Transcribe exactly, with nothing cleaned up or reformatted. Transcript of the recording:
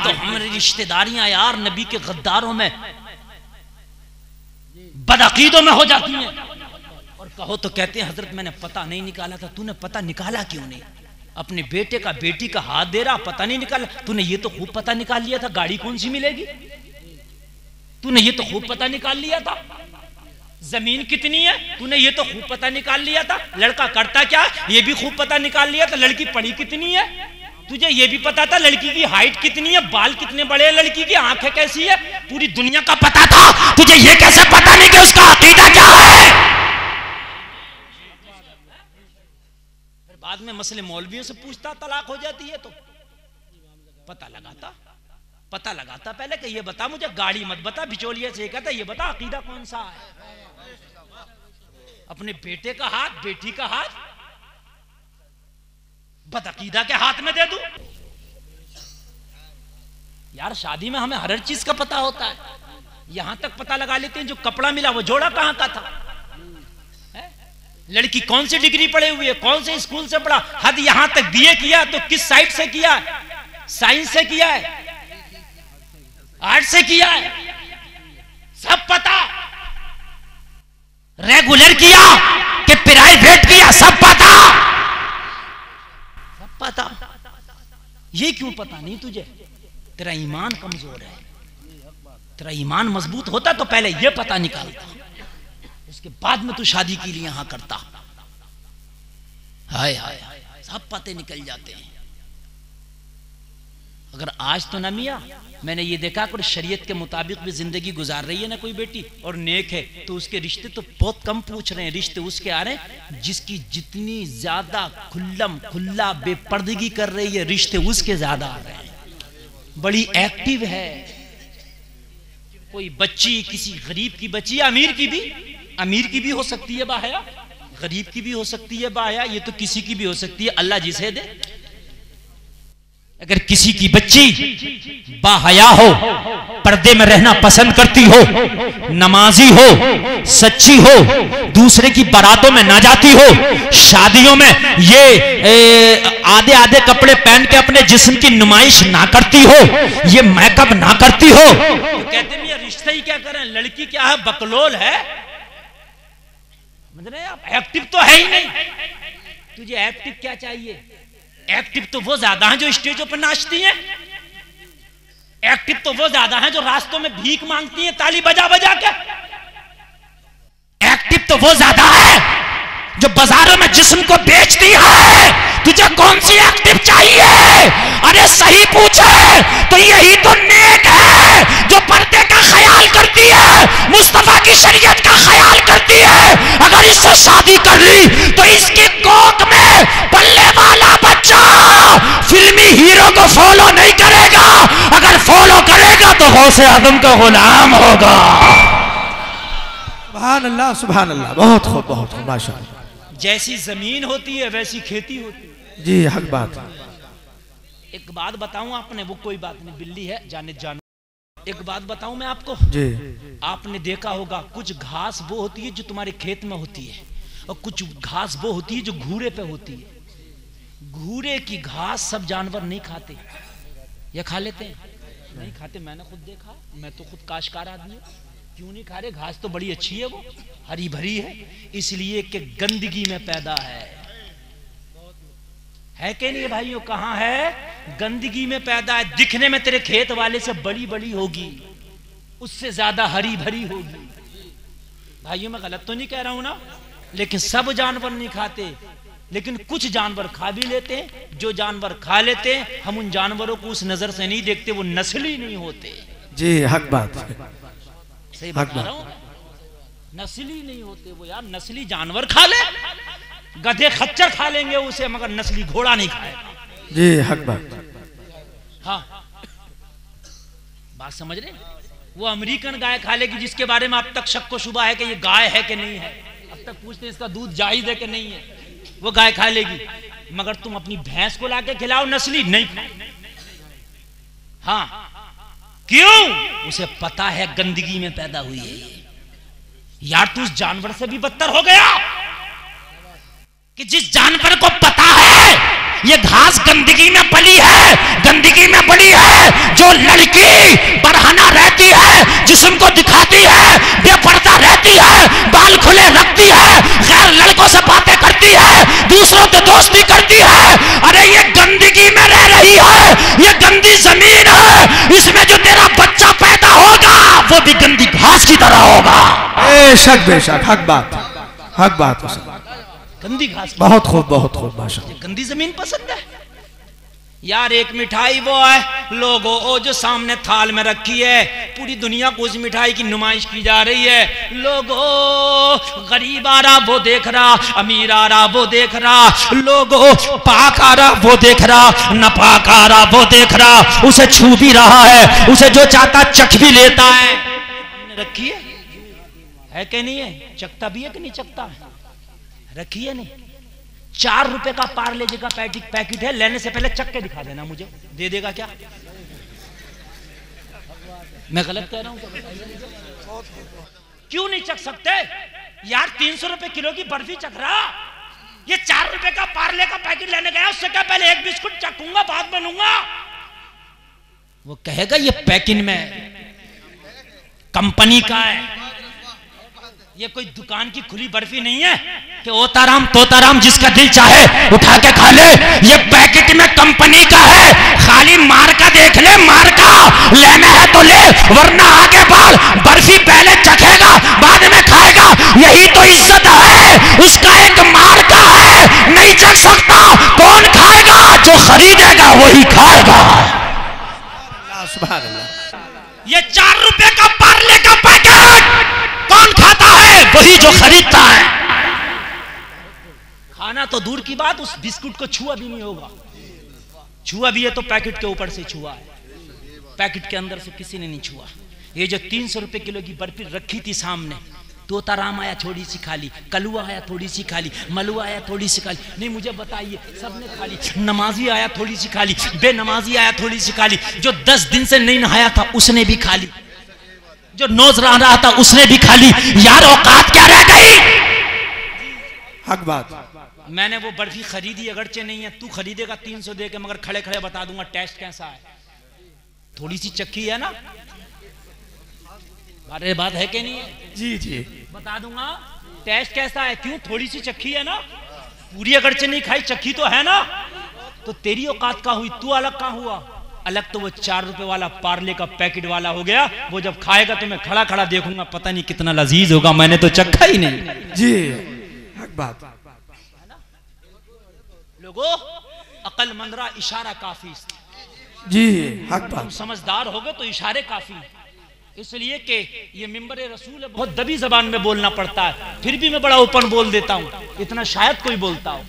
तो हमारी रिश्तेदारियां यार नबी के गद्दारों में, बदअकीदों में हो जाती हैं। और कहो तो कहते हैं हजरत मैंने पता नहीं निकाला था। तूने पता निकाला क्यों नहीं? अपने बेटे का बेटी का हाथ दे रहा, पता नहीं निकाला। तूने ये तो खूब पता निकाल लिया था गाड़ी कौन सी मिलेगी, तूने ये तो खूब पता निकाल लिया था जमीन कितनी है, तूने ये तो खूब पता निकाल लिया था लड़का करता क्या, ये भी खूब पता निकाल लिया था लड़की पढ़ी कितनी है, तुझे ये भी पता था लड़की की हाइट कितनी है, बाल कितने बड़े हैं लड़की की, आंखें कैसी है, पूरी दुनिया का पता था। तुझे ये कैसे पता नहीं कि उसका अकीदा क्या है? फिर बाद में मसले मौलवियों से पूछता, तलाक हो जाती है तो पता लगाता पता लगाता पहले कि ये बता मुझे, गाड़ी मत बता, बिचौलिया से कहता ये बता अकीदा कौन सा है। अपने बेटे का हाथ बेटी का हाथ बदअकीदा के हाथ में दे दूं? यार शादी में हमें हर हर चीज का पता होता है, यहां तक पता लगा लेते हैं जो कपड़ा मिला वो जोड़ा कहां का था, है? लड़की कौन सी डिग्री पढ़े हुई है, कौन से स्कूल से पढ़ा, हद यहां तक बीए किया तो किस साइड से किया है, साइंस से किया है, आर्ट से किया है, सब पता। रेगुलर किया कि प्राइवेट किया, सब पता सब पता। ये क्यों पता नहीं तुझे? तेरा ईमान कमजोर है। तेरा ईमान मजबूत होता तो पहले ये पता निकालता, उसके बाद में तू शादी के लिए यहां करता। हाय हाय सब पते निकल जाते हैं। अगर आज तो ना मियां मैंने ये देखा कोई शरीयत के मुताबिक भी जिंदगी गुजार रही है ना कोई बेटी और नेक है, तो उसके रिश्ते तो बहुत कम पूछ रहे हैं। रिश्ते उसके आ रहे हैं जिसकी जितनी ज्यादा खुल्लम खुल्ला बेपर्दगी कर रही है, रिश्ते उसके ज्यादा आ रहे हैं। बड़ी एक्टिव है। कोई बच्ची किसी गरीब की बच्ची, अमीर की भी अमीर की भी हो सकती है बाहया, गरीब की भी हो सकती है बाहया, ये तो किसी की भी हो सकती है, अल्लाह जिसे दे। अगर किसी की बच्ची बाहया हो, पर्दे में रहना पसंद करती हो, नमाजी हो, सच्ची हो, दूसरे की बारातों में ना जाती हो, शादियों में ये ए, आधे आधे कपड़े पहन के अपने जिस्म की नुमाइश ना करती हो, ये मेकअप ना करती हो, तो कहते हैं ये रिश्ता ही क्या करें, लड़की क्या है बकलोल है, मतलब एक्टिव तो है ही नहीं। तुझे एक्टिव क्या चाहिए? एक्टिव तो वो ज्यादा हैं जो स्टेजों पर नाचती हैं, एक्टिव तो वो ज्यादा हैं जो रास्तों में भीख मांगती हैं ताली बजा बजा के, एक्टिव तो वो ज्यादा है जो बाजारों में जिस्म को बेचती है। तुझे कौन सी एक्टिव चाहिए? अरे सही पूछे तो यही तो नेक है जो पर्दे का ख्याल करती है, मुस्तफा की शरीयत का ख्याल करती है। अगर इससे शादी कर ली तो इसकी कोख में पल्ले वाला बच्चा फिल्मी हीरो को फॉलो नहीं करेगा, अगर फॉलो करेगा तो गौसे आदम का गुलाम होगा। सुभान अल्लाह सुभान अल्लाह, बहुत खूब बहुत खूब माशाअल्लाह। जैसी जमीन होती है वैसी खेती होती है। जी हक बात। एक बात बताऊं आपने, वो कोई बात नहीं, बिल्ली है जाने जानो। एक बात बताऊं मैं आपको जी, आपने देखा होगा कुछ घास वो होती है जो तुम्हारे खेत में होती है, और कुछ घास वो होती है जो घूरे पे होती है। घूरे की घास सब जानवर नहीं खाते, या खा लेते हैं? नहीं खाते। मैंने खुद देखा, मैं तो खुद काश्तकार आदमी हूं। क्यों नहीं खा रहे? घास तो बड़ी अच्छी है, वो हरी भरी है, इसलिए कि गंदगी में पैदा है, है कि नहीं भाइयों? कहां है? गंदगी में पैदा है। दिखने में तेरे खेत वाले से बड़ी बड़ी होगी, उससे ज्यादा हरी भरी होगी। भाइयों मैं गलत तो नहीं कह रहा हूं ना? लेकिन सब जानवर नहीं खाते, लेकिन कुछ जानवर खा भी लेते हैं। जो जानवर खा लेते हैं हम उन जानवरों को उस नजर से नहीं देखते, वो नस्ली नहीं होते। जी हक बात, सही बता रहा हूं, नस्ली नहीं होते वो यार। नस्ली जानवर खा ले, गधे खच्चर खा लेंगे उसे, मगर नस्ली घोड़ा नहीं खाएगा। जी हक बात। हाँ बात समझ रहे? वो अमेरिकन गाय खा लेगी जिसके बारे में अब तक शक व शुबा है कि ये गाय है कि नहीं है, अब तक पूछते हैं इसका दूध जायज है कि नहीं है, वो गाय खा लेगी। मगर तुम अपनी भैंस को लाके खिलाओ नस्ली नहीं। हाँ क्यों? उसे पता है गंदगी में पैदा हुई है यार। तू उस जानवर से भी बदतर हो गया कि जिस जानवर को पता है ये घास गंदगी में पली है, गंदगी में पड़ी है, जो जो लड़की बरहना रहती है, जिस्म को दिखाती है, बेपर्दा रहती है, बाल खुले रखती है, गैर लड़कों से बातें करती है, दूसरों से दोस्ती करती है, अरे ये गंदगी में रह रही है, ये गंदी जमीन है, इसमें जो तेरा बच्चा पैदा होगा वो भी गंदी घास की तरह होगा। बेशक बेशक, हक बात, हक बात है सर। गंदी घास, बहुत खूब, बहुत खूब, माशाअल्लाह। गंदी जमीन पसंद है यार। एक मिठाई वो है लोगों वो जो सामने थाल में रखी है, पूरी दुनिया को उस मिठाई की नुमाइश की जा रही है। लोगों गरीब आ रहा वो देख रहा, अमीर आ रहा वो देख रहा, लोगों पाक आ रहा वो देख रहा, नापाक आ रहा वो देख रहा, उसे छू भी रहा है, उसे जो चाहता चख भी लेता है। रखी है है कि नहीं है? चखता भी है कि नहीं चखता है? रखी है नहीं? चार रुपए का पार्ले जी का पैकेट पैकेट है, लेने से पहले चख के दिखा देना मुझे। दे देगा क्या? मैं गलत कह रहा हूं? क्यों नहीं चख सकते यार? तीन सौ रुपए किलो की बर्फी चख रहा, ये चार रुपए का पार्ले का पैकेट लेने गया, उससे क्या पहले एक बिस्कुट चखूंगा बाद में लूंगा। वो कहेगा ये पैकिंग में कंपनी का है, ये कोई दुकान की खुली बर्फी नहीं है कि ओताराम तोताराम जिसका दिल चाहे उठा के खा ले। ये पैकेट में कंपनी का है, खाली मार का देख ले, मार का लेना है तो ले, वरना आगे बढ़। बर्फी पहले चखेगा बाद में खाएगा, यही तो इज्जत है। उसका एक मार का है, नहीं चख सकता, कौन खाएगा? जो खरीदेगा वही खाएगा। सुभान अल्लाह। ये चार रुपए का पार्ले का पैकेट कौन खाता है? वही जो खरीदता है। खाना तो दूर की बात, उस बिस्कुट को छुआ भी नहीं होगा। छुआ भी है तो पैकेट के ऊपर से छुआ है, पैकेट के अंदर से किसी ने नहीं छुआ। ये जो तीन सौ रुपए किलो की बर्फी रखी थी सामने, तोताराम आया थोड़ी सी खाली, कलुआ आया थोड़ी सी खाली, मलुआ आया थोड़ी सी खाली, नहीं मुझे बताइए सबने खाली। नमाजी आया थोड़ी सी खाली, बेनमाजी आया थोड़ी सी खाली, जो दस दिन से नहीं नहाया था उसने भी खाली, जो नोज रह रहा था उसने भी खाली। यार औकात क्या रह गई? हक बात। मैंने वो बर्फी खरीदी, अगरचे नहीं है, तू खरीदेगा तीन सौ दे के, मगर खड़े खड़े बता दूंगा टेस्ट कैसा है। थोड़ी सी चक्की है ना, अरे बात है कि नहीं है? जी जी बता दूंगा टेस्ट कैसा है। क्यों? थोड़ी सी चक्की है ना, पूरी अगरचे नहीं खाई, चक्की तो है ना। तो तेरी औकात का हुई, तू अलग कहां हुआ? अलग तो वो चार रुपए वाला पार्ले का पैकेट वाला हो गया। वो जब खाएगा तो मैं खड़ा खड़ा देखूंगा, पता नहीं कितना लजीज होगा, मैंने तो चखा ही नहीं। जी हक बात। लोगों अक्लमंद रहा, इशारा काफी। जी हक बात। तुम समझदार हो गए तो इशारे काफी, इसलिए कि ये मिंबर रसूल है, बहुत दबी जबान में बोलना पड़ता है, फिर भी मैं बड़ा ओपन बोल देता हूं, इतना शायद कोई बोलता हो।